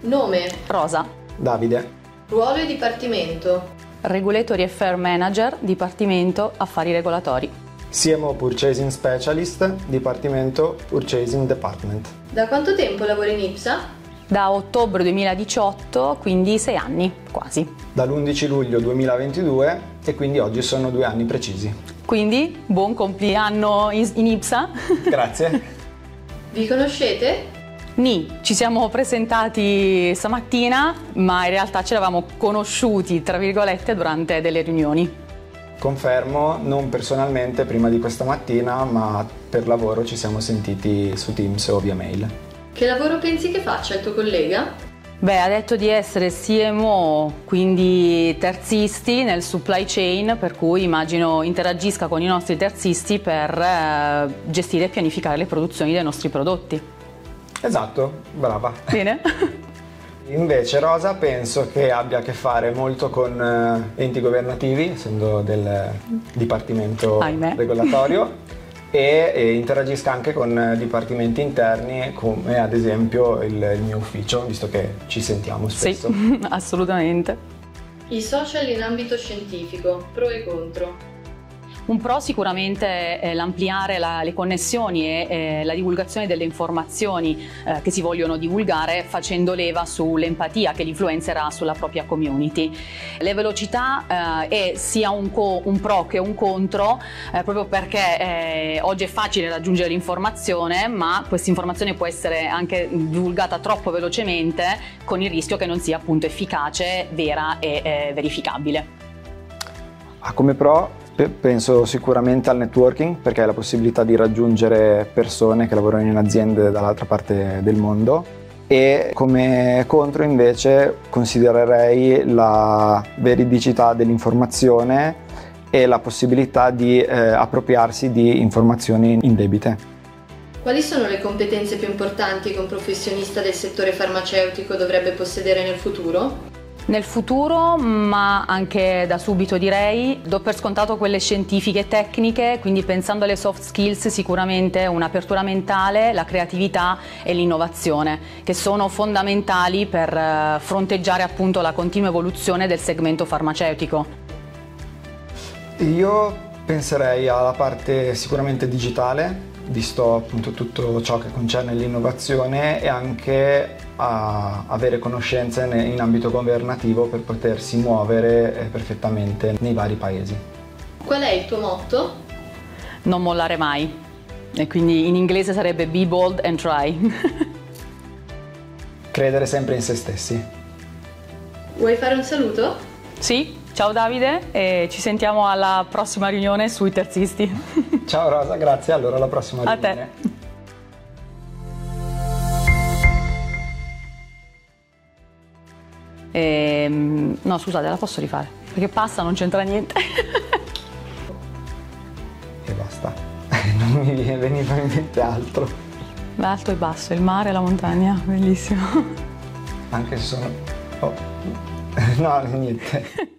Nome, Rosa, Davide. ruolo e dipartimento. Regulatory Affair Manager, Dipartimento Affari Regolatori. CMO Purchasing Specialist, Dipartimento Purchasing Department. Da quanto tempo lavori in IPSA? Da ottobre 2018, quindi 6 anni, quasi. Dall'11 luglio 2022 e quindi oggi sono 2 anni precisi. Quindi, buon compleanno in IPSA. Grazie. Vi conoscete? Ci siamo presentati stamattina, ma in realtà ci eravamo conosciuti, tra virgolette, durante delle riunioni. Confermo, non personalmente prima di questa mattina, ma per lavoro ci siamo sentiti su Teams o via mail. Che lavoro pensi che faccia il tuo collega? Beh, ha detto di essere CMO, quindi terzisti nel supply chain, per cui immagino interagisca con i nostri terzisti per gestire e pianificare le produzioni dei nostri prodotti. Esatto, brava. Bene? Invece Rosa penso che abbia a che fare molto con enti governativi, essendo del Dipartimento Ahimè. Regolatorio, e interagisca anche con dipartimenti interni come ad esempio il mio ufficio, visto che ci sentiamo spesso. Sì, assolutamente. I social in ambito scientifico, pro e contro. Un pro sicuramente è l'ampliare le connessioni e la divulgazione delle informazioni che si vogliono divulgare, facendo leva sull'empatia che l'influencer ha sulla propria community. Le velocità è sia un pro che un contro, proprio perché oggi è facile raggiungere l'informazione, ma questa informazione può essere anche divulgata troppo velocemente, con il rischio che non sia appunto efficace, vera e verificabile. Come pro penso sicuramente al networking, perché hai la possibilità di raggiungere persone che lavorano in aziende dall'altra parte del mondo, e come contro invece considererei la veridicità dell'informazione e la possibilità di appropriarsi di informazioni indebite. Quali sono le competenze più importanti che un professionista del settore farmaceutico dovrebbe possedere nel futuro? Nel futuro, ma anche da subito direi, do per scontato quelle scientifiche e tecniche, quindi pensando alle soft skills sicuramente un'apertura mentale, la creatività e l'innovazione, che sono fondamentali per fronteggiare appunto la continua evoluzione del segmento farmaceutico. Io penserei alla parte sicuramente digitale, visto appunto tutto ciò che concerne l'innovazione, e anche a avere conoscenze in ambito governativo per potersi muovere perfettamente nei vari paesi. Qual è il tuo motto? Non mollare mai, e quindi in inglese sarebbe be bold and try. Credere sempre in se stessi. Vuoi fare un saluto? Sì, ciao Davide e ci sentiamo alla prossima riunione sui terzisti. Ciao Rosa, grazie, allora alla prossima A riunione. te. No, scusate, la posso rifare? Perché pasta non c'entra niente. E basta, non mi veniva in mente altro. L'alto e basso, il mare e la montagna, bellissimo. Anche se sono... Oh. No, niente.